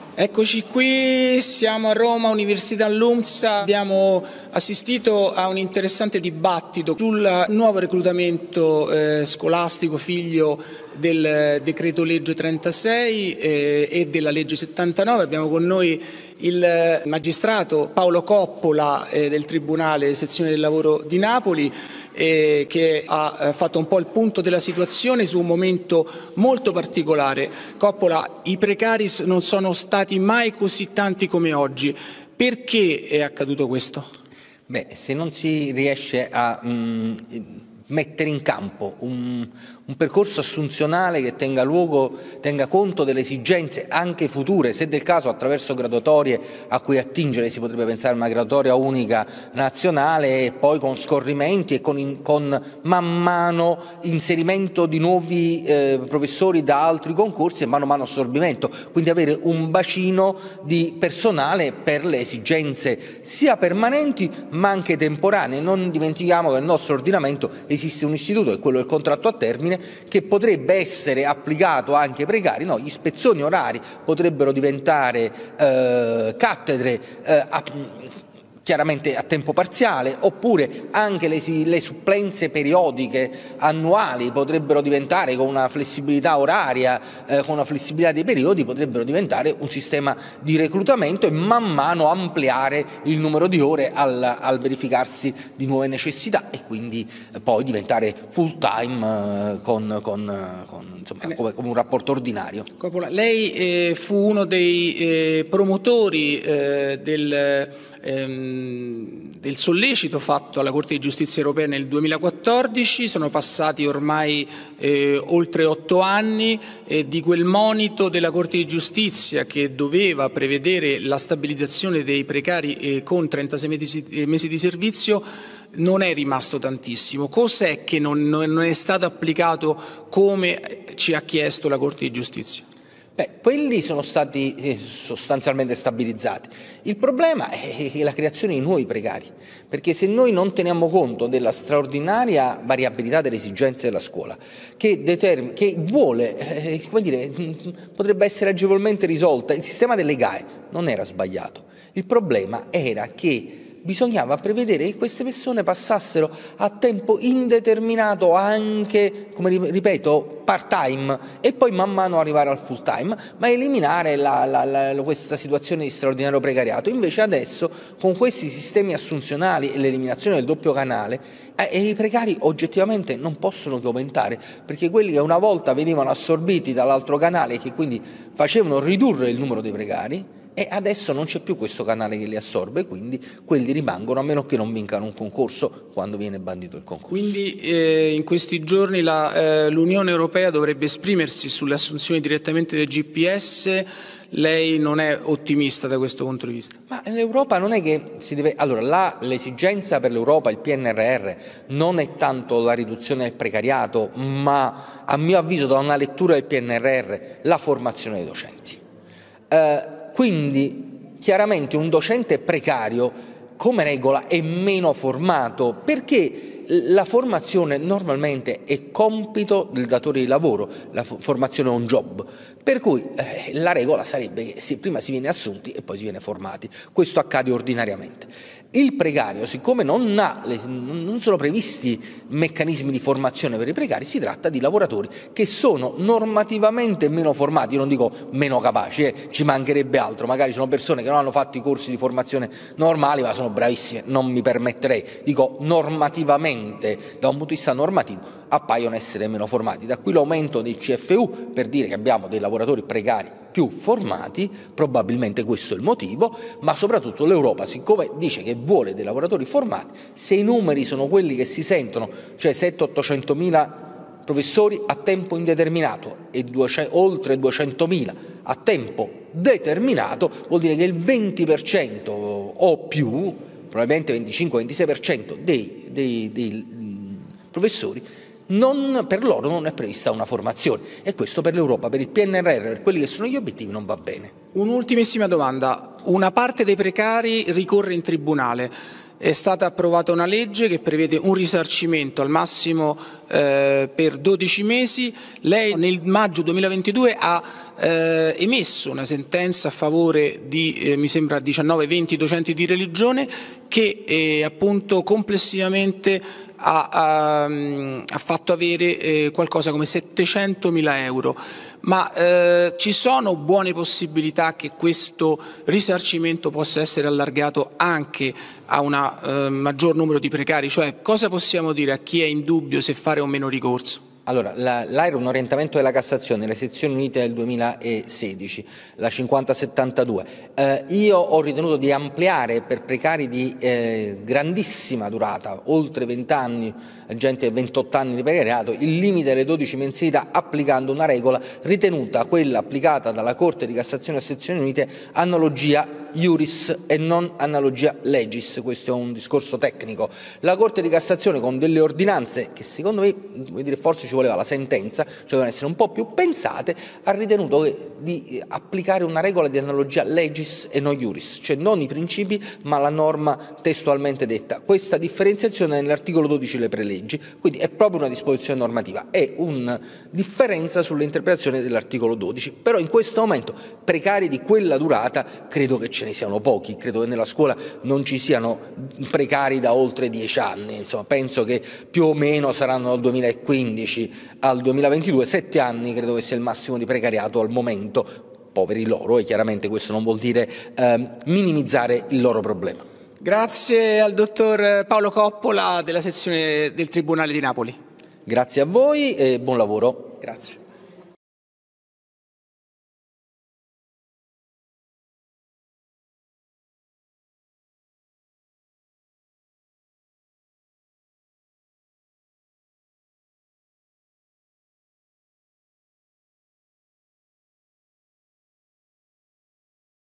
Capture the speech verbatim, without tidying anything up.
Eccoci qui, siamo a Roma, Università LUMSA. Abbiamo assistito a un interessante dibattito sul nuovo reclutamento eh, scolastico figlio del decreto legge trentasei eh, e della legge settantanove. Abbiamo con noi il magistrato Paolo Coppola eh, del Tribunale Sezione del Lavoro di Napoli, eh, che ha eh, fatto un po' il punto della situazione su un momento molto particolare. Coppola, i precari non sono stati mai così tanti come oggi. Perché è accaduto questo? Beh, se non si riesce a mh, mettere in campo un, un percorso assunzionale che tenga luogo, tenga conto delle esigenze anche future, se del caso attraverso graduatorie a cui attingere, si potrebbe pensare a una graduatoria unica nazionale e poi con scorrimenti e con, in, con man mano inserimento di nuovi eh, professori da altri concorsi e mano a mano assorbimento, quindi avere un bacino di personale per le esigenze sia permanenti ma anche temporanee. Non dimentichiamo che nel nostro ordinamento esiste un istituto, che è quello del contratto a termine, che potrebbe essere applicato anche ai precari. No, gli spezzoni orari potrebbero diventare eh, cattedre eh, a, chiaramente a tempo parziale, oppure anche le, le supplenze periodiche annuali potrebbero diventare, con una flessibilità oraria, eh, con una flessibilità dei periodi, potrebbero diventare un sistema di reclutamento e man mano ampliare il numero di ore al, al verificarsi di nuove necessità e quindi eh, poi diventare full time eh, con, con, con, insomma, come, come un rapporto ordinario. Coppola, lei eh, fu uno dei eh, promotori eh, del Ehm, del sollecito fatto alla Corte di Giustizia europea nel duemilaquattordici. Sono passati ormai eh, oltre otto anni eh, di quel monito della Corte di Giustizia che doveva prevedere la stabilizzazione dei precari eh, con trentasei mesi, eh, mesi di servizio. Non è rimasto tantissimo. Cos'è che non, non è stato applicato come ci ha chiesto la Corte di Giustizia? Beh, quelli sono stati sostanzialmente stabilizzati. Il problema è la creazione di nuovi precari, perché se noi non teniamo conto della straordinaria variabilità delle esigenze della scuola, che, determ- che vuole, eh, come dire, potrebbe essere agevolmente risolta, il sistema delle G A E non era sbagliato. Il problema era che bisognava prevedere che queste persone passassero a tempo indeterminato anche, come ripeto, part-time e poi man mano arrivare al full-time, ma eliminare la, la, la, questa situazione di straordinario precariato. Invece adesso, con questi sistemi assunzionali e l'eliminazione del doppio canale, eh, i precari oggettivamente non possono che aumentare, perché quelli che una volta venivano assorbiti dall'altro canale e che quindi facevano ridurre il numero dei precari, e adesso non c'è più questo canale che li assorbe, quindi quelli rimangono a meno che non vincano un concorso quando viene bandito il concorso. Quindi eh, in questi giorni la, eh, l'Unione Europea dovrebbe esprimersi sulle assunzioni direttamente del G P S. Lei non è ottimista da questo punto di vista? Ma l'Europa non è che si deve... Allora, la, l'esigenza per l'Europa, il P N R R, non è tanto la riduzione del precariato, ma a mio avviso da una lettura del P N R R la formazione dei docenti. Eh, Quindi chiaramente un docente precario come regola è meno formato, perché la formazione normalmente è compito del datore di lavoro, la formazione è un job, per cui eh, la regola sarebbe che si, prima si viene assunti e poi si viene formati. Questo accade ordinariamente. Il precario, siccome non, ha, non sono previsti meccanismi di formazione per i precari, si tratta di lavoratori che sono normativamente meno formati. Io non dico meno capaci, eh, ci mancherebbe altro, magari sono persone che non hanno fatto i corsi di formazione normali ma sono bravissime, non mi permetterei, dico normativamente, da un punto di vista normativo appaiono essere meno formati. Da qui l'aumento dei C F U per dire che abbiamo dei lavoratori precari più formati, probabilmente questo è il motivo, ma soprattutto l'Europa, siccome dice che vuole dei lavoratori formati, se i numeri sono quelli che si sentono, cioè settecento-ottocentomila professori a tempo indeterminato e duecento, oltre duecentomila a tempo determinato, vuol dire che il venti per cento o più, probabilmente venticinque-ventisei per cento dei, dei, dei professori, Non, per loro non è prevista una formazione, e questo per l'Europa, per il P N R R, per quelli che sono gli obiettivi, non va bene. Un'ultimissima domanda. Una parte dei precari ricorre in tribunale. è stata approvata una legge che prevede un risarcimento al massimo eh, per dodici mesi. Lei nel maggio duemilaventidue ha eh, emesso una sentenza a favore di, eh, mi sembra, diciannove venti docenti di religione che eh, appunto complessivamente ha, ha, ha fatto avere eh, qualcosa come settecentomila euro. Ma eh, ci sono buone possibilità che questo risarcimento possa essere allargato anche a un eh, maggior numero di precari? Cioè, cosa possiamo dire a chi è in dubbio se fare o meno ricorso? Allora, là era un orientamento della Cassazione, le sezioni unite del duemilasedici, la cinquanta settantadue. Eh, io ho ritenuto di ampliare per precari di eh, grandissima durata, oltre venti anni, gente ventotto anni di precariato, il limite delle dodici mensilità, applicando una regola ritenuta, quella applicata dalla Corte di Cassazione a sezioni unite, analogia iuris e non analogia legis. Questo è un discorso tecnico. La Corte di Cassazione, con delle ordinanze che secondo me, vuol dire, forse ci voleva la sentenza, cioè devono essere un po' più pensate, ha ritenuto di applicare una regola di analogia legis e non iuris, cioè non i principi ma la norma testualmente detta. Questa differenziazione nell'articolo dodici delle preleggi, quindi è proprio una disposizione normativa, è una differenza sull'interpretazione dell'articolo dodici, però in questo momento precari di quella durata credo che ce ne siano pochi, credo che nella scuola non ci siano precari da oltre dieci anni, insomma penso che più o meno saranno dal duemilaquindici al duemilaventidue, sette anni credo che sia il massimo di precariato al momento, poveri loro, e chiaramente questo non vuol dire eh, minimizzare il loro problema. Grazie al dottor Paolo Coppola della sezione del Tribunale di Napoli. Grazie a voi e buon lavoro. Grazie.